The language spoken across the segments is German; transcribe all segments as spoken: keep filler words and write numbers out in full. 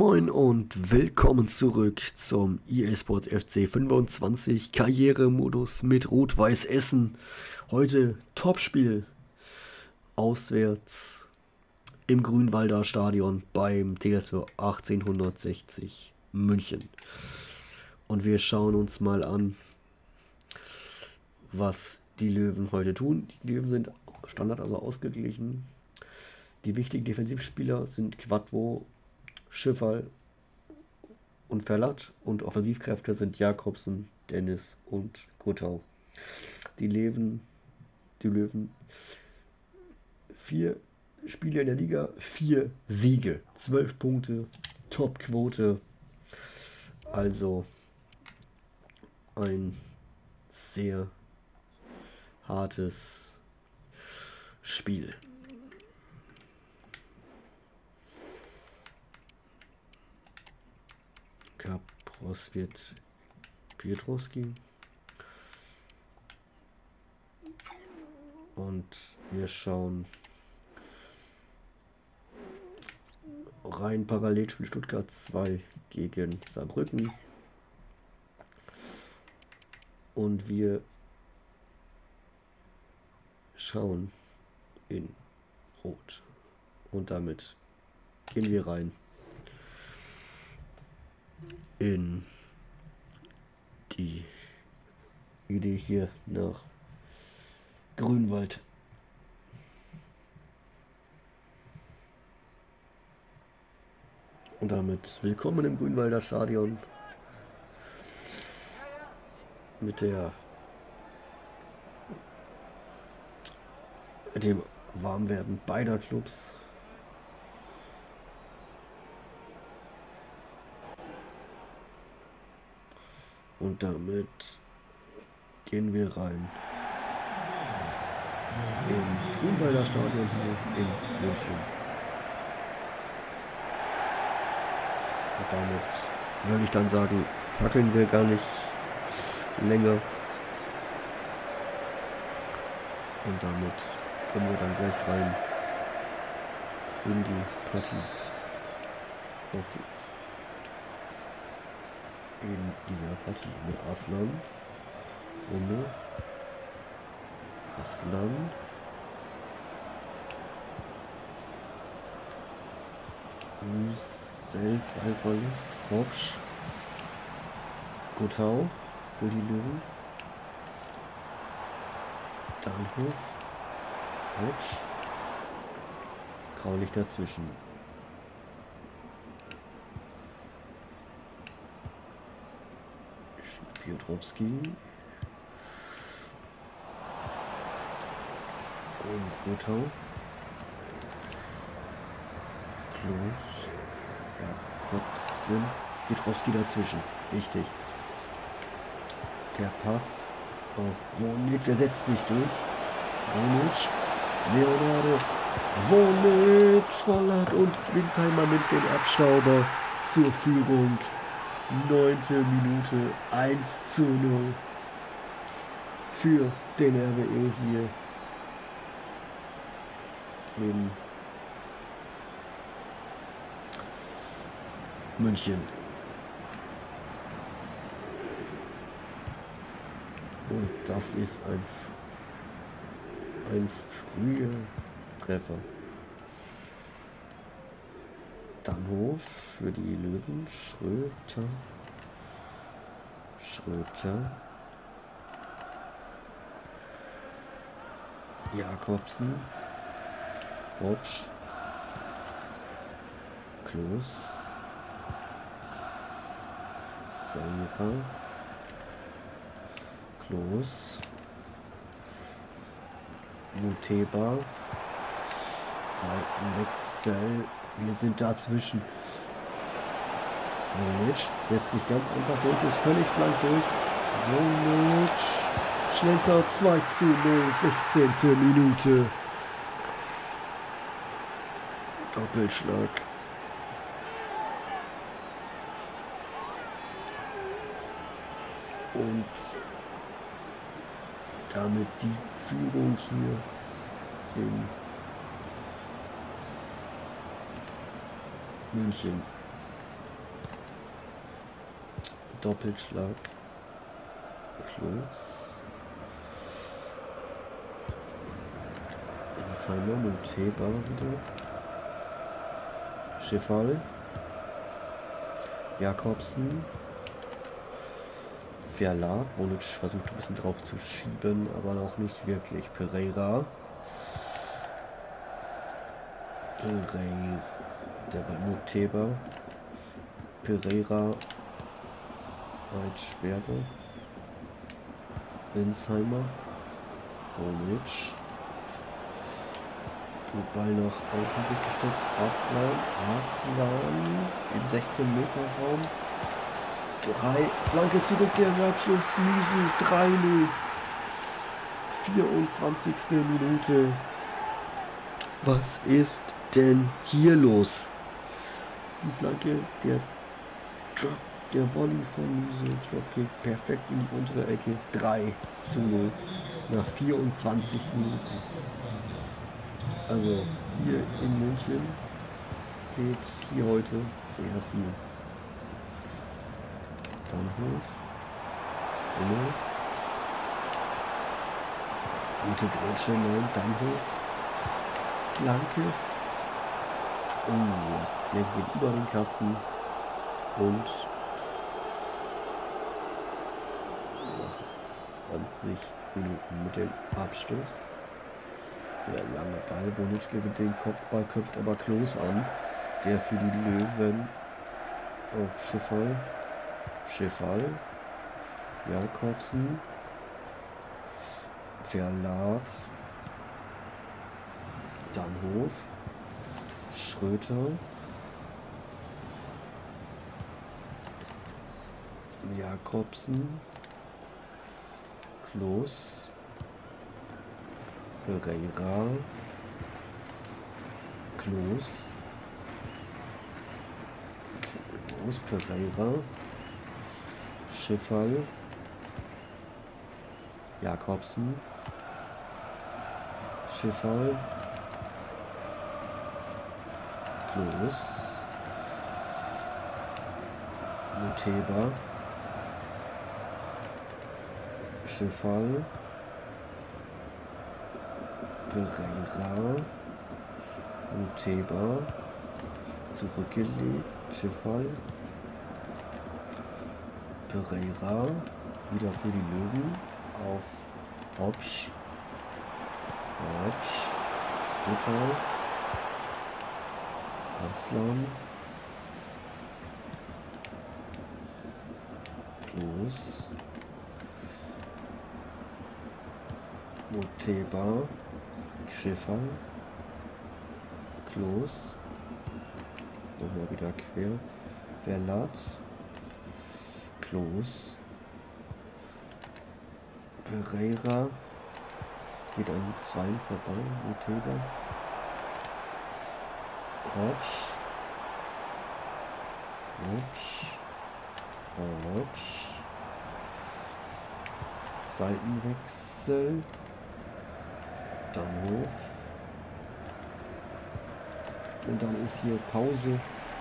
Moin und willkommen zurück zum E A Sports F C fünfundzwanzig Karrieremodus mit Rot-Weiß Essen. Heute Topspiel auswärts im Grünwalder Stadion beim T S V achtzehnhundertsechzig München. Und wir schauen uns mal an, was die Löwen heute tun. Die Löwen sind Standard, also ausgeglichen. Die wichtigen Defensivspieler sind Quadvo, Schifferl und Verlat, und Offensivkräfte sind Jakobsen, Dennis und Guttau. Die Löwen, die Löwen, vier Spiele in der Liga, vier Siege, zwölf Punkte, Topquote, also ein sehr hartes Spiel. Kapros wird Pietrowski. Und wir schauen rein parallel für Stuttgart zwei gegen Saarbrücken. Und wir schauen in Rot. Und damit gehen wir rein in die Idee hier nach Grünwald. Und damit willkommen im Grünwalder Stadion mit der mit dem Warmwerden beider Clubs. Und damit gehen wir rein im Grünwalder Stadion hier in München. Und damit würde ich dann sagen, fackeln wir gar nicht länger. Und damit kommen wir dann gleich rein in die Partie. Auf geht's. In dieser Partie mit Aslan, Runde, Aslan, Üsel, Dreifalls, Rotsch, Guttau für die Löwen, Danhof, Rotsch, Graulich dazwischen. Piotrowski und Guttau, Klos, Jakobsen, Piotrowski dazwischen, richtig. Der Pass auf Wonic, der setzt sich durch. Wonic, Leonardo, Wonic, Volland und Winsheimer nimmt den Abstauber zur Führung. Neunte Minute, eins zu null für den R W E hier in München. Und das ist ein, ein früher Treffer. Dannhof für die Löwen, Schröter, Schröter, Jakobsen, Rotsch, Klos, Reiniger, Klos, Muteba, Seitenwechsel. Wir sind dazwischen. Wonic setzt sich ganz einfach durch, ist völlig blank durch. Wonic, Schlenzer zwei zu null, sechzehnte Minute. Doppelschlag. Und damit die Führung hier in München. Doppelschlag. Klos. Insheimer, Muteba wieder. Schiffal. Jakobsen. Verlat. Bonic versucht ein bisschen drauf zu schieben, aber noch nicht wirklich. Pereira. Pereira. Der Muteba. Pereira. Weitsperre. Insheimer. Bonic. Tut Ball nach außen durchgesteckt. Aslan. Aslan. Im sechzehn Meter Raum. drei. Flanke zurück. Der Abschluss. Müse. drei null. vierundzwanzigste Minute. Was ist denn hier los? Die Flanke. Der Drop. Der Volley von Müse. Dropkick. Perfekt in die untere Ecke. drei zu null. Nach vierundzwanzig Minuten. Also hier in München geht hier heute sehr viel. Dannhof. Immer. Gute Grätsche, nein, Dannhof. Flanke. Oh, der geht über den Kasten. Und zwanzig Minuten mit dem Abstoß. Der lange Ball, Bonic gewinnt den Kopfball, köpft aber Klos an, der für die Löwen auf Schiffal, Schiffal, Jakobsen, Verlat, Dannhof, Schröter, Jakobsen, Klos, Pereira, Klos, Klos, Pereira, Schiffal, Jakobsen, Schiffal, Klos, Muteba, Schiffal, Pereira, Muteba, zurückgelegt, Schiffal, Pereira, wieder für die Löwen, auf Hopsch, Hopsch, Total, Aslan, Klos, Muteba, Schiffal, Klos, nochmal wieder quer, Verlat, Klos, Pereira, geht an zwei vorbei, Muteba, Hopsch, Hopsch, Hopsch, Seitenwechsel, Dannhof. Und dann ist hier Pause.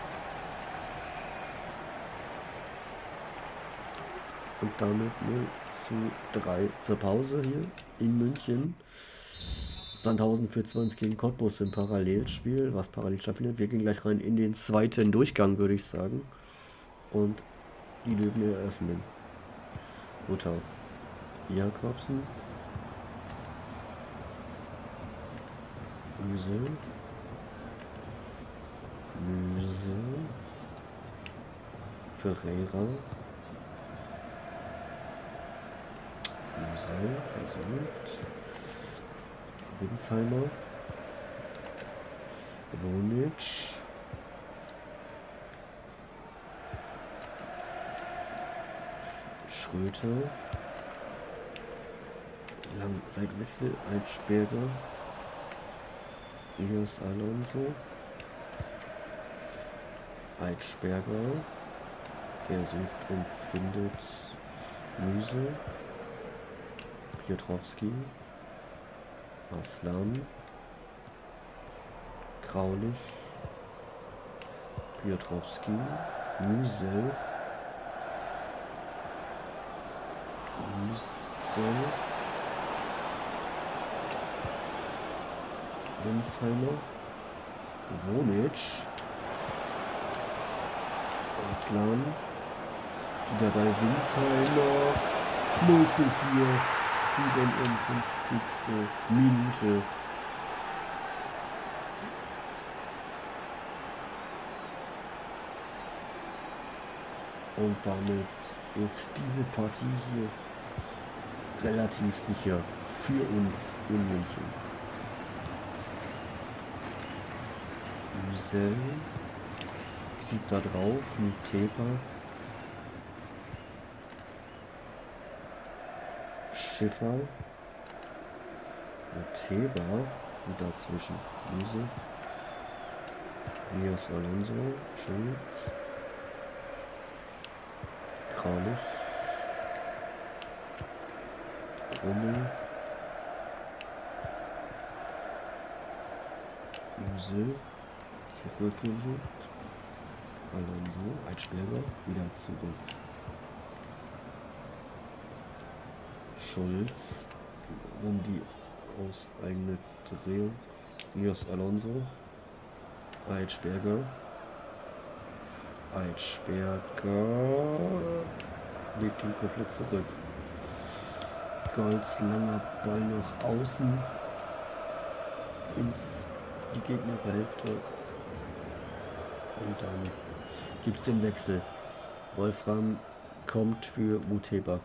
Und damit null zu drei zur Pause hier in München. Sandhausen führt zwei eins gegen Cottbus im Parallelspiel, was parallel stattfindet. Wir gehen gleich rein in den zweiten Durchgang, würde ich sagen. Und die Löwen eröffnen. Mutter. Jakobsen. Müse. Müse. Pereira. Müse. Versucht. Insheimer. Bonic. Schröter. Lang Seitenwechsel. Altberger. Rios Alonso. Altberger. Der sucht und findet Müse. Piotrowski. Aslan. Kraulich. Piotrowski. Müse. So. Winsheimer. Wonic. Aslan. Wieder bei Winsheimer. null zu vier. siebenundfünfzigste Minute. Und damit ist diese Partie hier relativ sicher für uns in München. Müsel kriegt da drauf ein Tepa. Schiffer. Teba und dazwischen Müsel. Rios Alonso. Schulz. Kranich. Rummel. Müsel. Zurückgelegt. Alonso. Eitschberger. Wieder zurück. Schulz. Um die aus eigene Drehung. Rios Alonso. Eitschberger. Eitschberger legt ihn komplett zurück. Golds langer Ball nach außen ins die Gegnerhälfte. Und dann gibt es den Wechsel. Wolfram kommt für Muteba.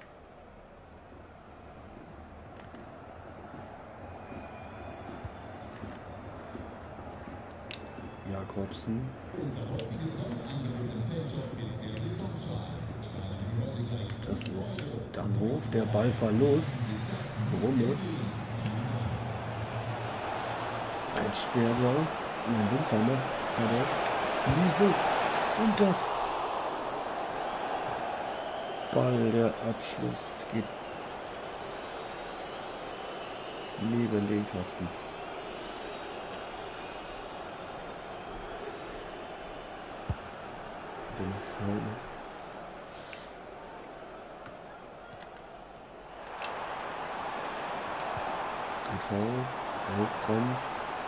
Jakobsen. Das ist Damhof, der Ballverlust. Runde. Eitschberger. Nein, Winsheimer. Wiese. Und das Ball, der Abschluss geht neben den Kasten. Winsheimer. Wolfram. Wolfram.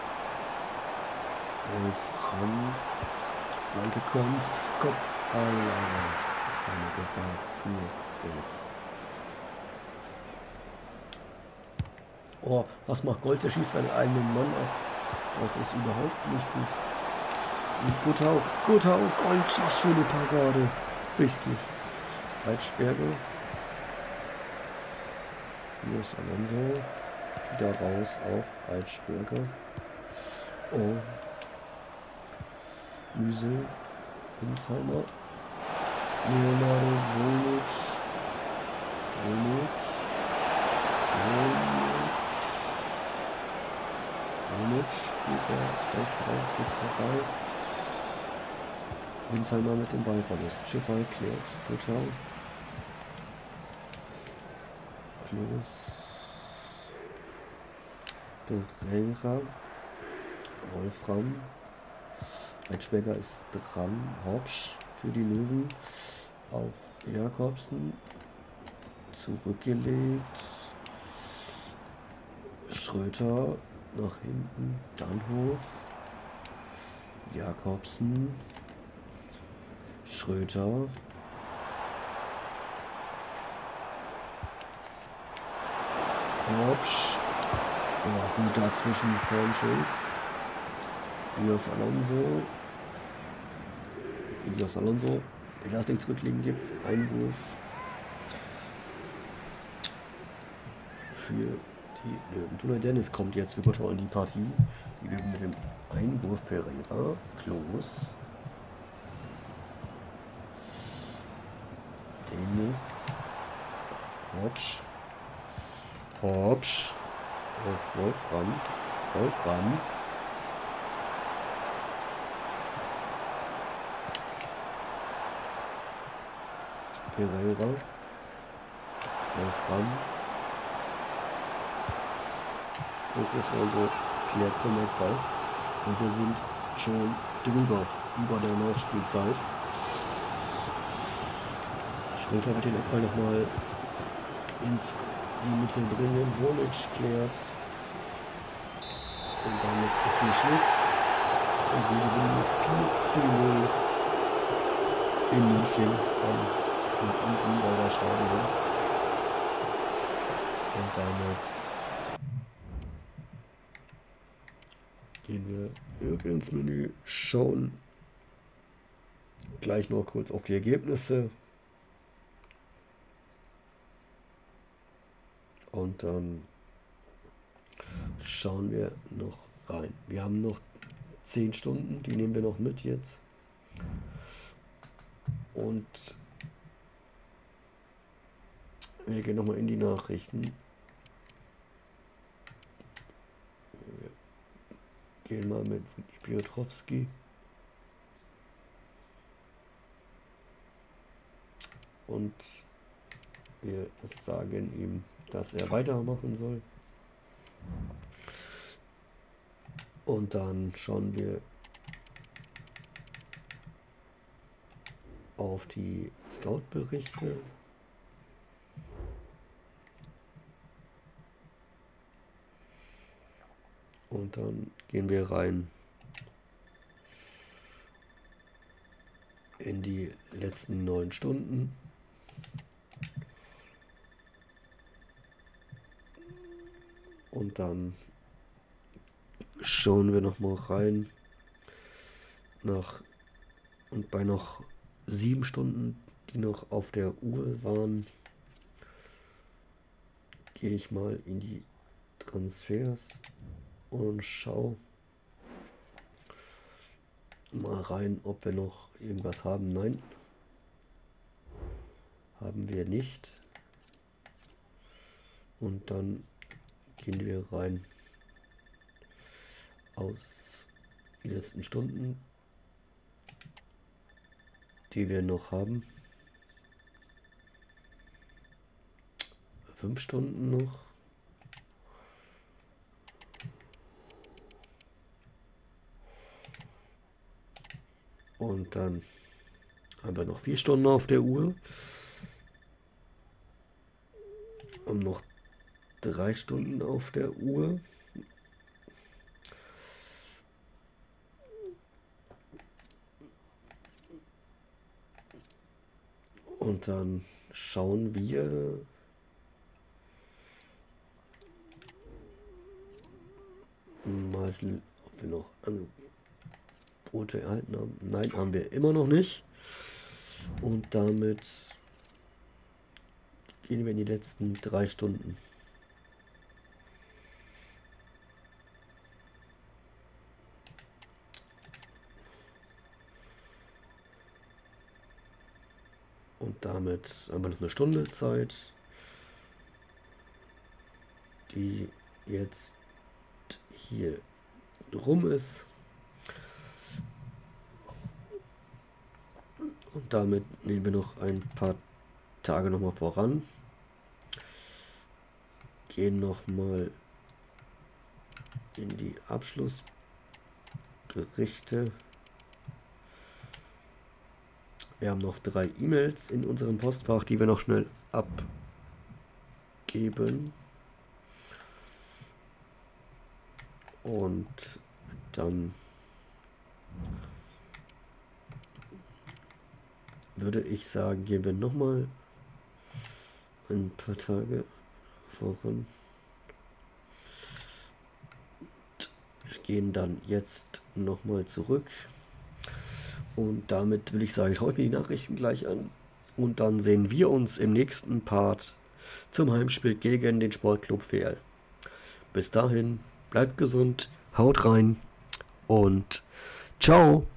Wolfram. Flanke kommt. Kopf. Alleine. Keine Gefahr für uns. Oh, was macht Golz? Er schießt seinen eigenen Mann ab. Das ist überhaupt nicht gut. Und Gutau. Gutau. Golz. Was für eine Parade. Richtig. Eitschberger. Rios Alonso. Wieder raus auf Eitschberger. Oh. Müsel. Winsheimer. Leonardo. Wonic. Wonic. Wonic. Wonic. Geht er. Steigt drauf. Geht vorbei. Winsheimer mit dem Ballverlust. Schiffer klärt. Gutau. Klos. Pereira, Wolfram, Eitschberger ist dran, Hopsch für die Löwen auf Jakobsen, zurückgelegt, Schröter nach hinten, Dannhof, Jakobsen, Schröter, Hopsch. Ja, gut dazwischen Paul Schulz, Rios Alonso, Rios Alonso, der das Ding zurücklegen gibt, Einwurf für die Löwen. Tuna Dennis kommt jetzt für Gotthard in die Partie. Die Löwen mit dem Einwurf Pereira, Klos, Dennis, Hopsch, Hopsch. Auf Wolfram. Wolfram. Pereira. Wolfram. Fokus also klärt zum Eckball. Und wir sind schon drüber, über der Nachspielzeit. Schröter wird den Eckball nochmal ins die Mitte bringen. Wonic klärt. Und damit ist der Schluss. Und wir gewinnen mit vier zu null in München am Ungarn Stadion. Und damit gehen wir irgendwie ins Menü, schauen gleich noch kurz auf die Ergebnisse. Und dann schauen wir noch rein. Wir haben noch zehn Stunden, die nehmen wir noch mit jetzt. Und wir gehen nochmal in die Nachrichten. Wir gehen mal mit Piotrowski. Und wir sagen ihm, dass er weitermachen soll. Und dann schauen wir auf die Scout-Berichte. Und dann gehen wir rein in die letzten neun Stunden. Und dann schauen wir noch mal rein nach und bei noch sieben Stunden, die noch auf der Uhr waren, gehe ich mal in die Transfers und schau mal rein, ob wir noch irgendwas haben. Nein, haben wir nicht. Und dann gehen wir rein aus die letzten Stunden, die wir noch haben. Fünf Stunden noch. Und dann haben wir noch vier Stunden auf der Uhr. Und noch drei Stunden auf der Uhr. Und dann schauen wir mal, ob wir noch Angebote erhalten haben. Nein, haben wir immer noch nicht. Und damit gehen wir in die letzten drei Stunden. Und damit haben wir noch eine Stunde Zeit, die jetzt hier rum ist. Und damit nehmen wir noch ein paar Tage noch mal voran. Gehen noch mal in die Abschlussberichte. Wir haben noch drei E-Mails in unserem Postfach, die wir noch schnell abgeben. Und dann würde ich sagen, gehen wir noch mal ein paar Tage voran. Wir gehen dann jetzt noch mal zurück. Und damit will ich sagen, schaue ich mir die Nachrichten gleich an. Und dann sehen wir uns im nächsten Part zum Heimspiel gegen den Sportclub V L. Bis dahin, bleibt gesund, haut rein und ciao!